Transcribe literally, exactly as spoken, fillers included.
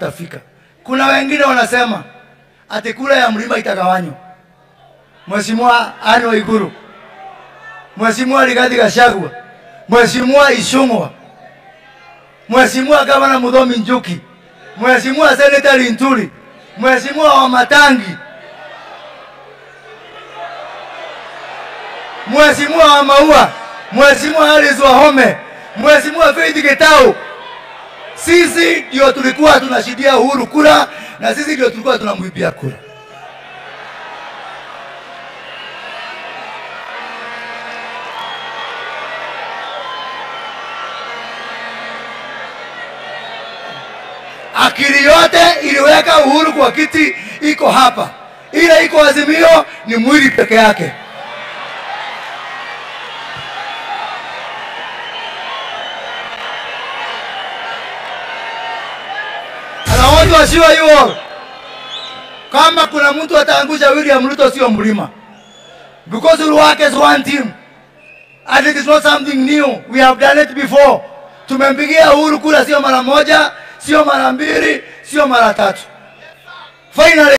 tafika. Kuna wengine wanasema ati kura ya mlima itagawanywa. Mheshimiwa Anne Waiguru, Mheshimiwa Rigathi Gachagua, Mheshimiwa Icung'wa, Mheshimiwa Gavana Muthomi Njuki, Mheshimiwa Senator Linturi, Mheshimiwa Wamatangi, Mheshimiwa Wamaua, Mheshimiwa Alice Wahome, Mheshimiwa Faith Gitau. Sisi ndio tulikuwa tunashidia Uhuru kura na sisi ndio tulikuwa tunamwibia kura. Akili yote iliweka Uhuru kwa kiti iko hapa. Ile iko Azimio ni mwili peke yake. I want to assure you all, kama kuna mtu ataangusha William Ruto sio mlima. Because we work as one team. And it is not something new. We have done it before. Tumempigia Uhuru kura sio mara moja, sio mara mbili, sio mara tatu. Finally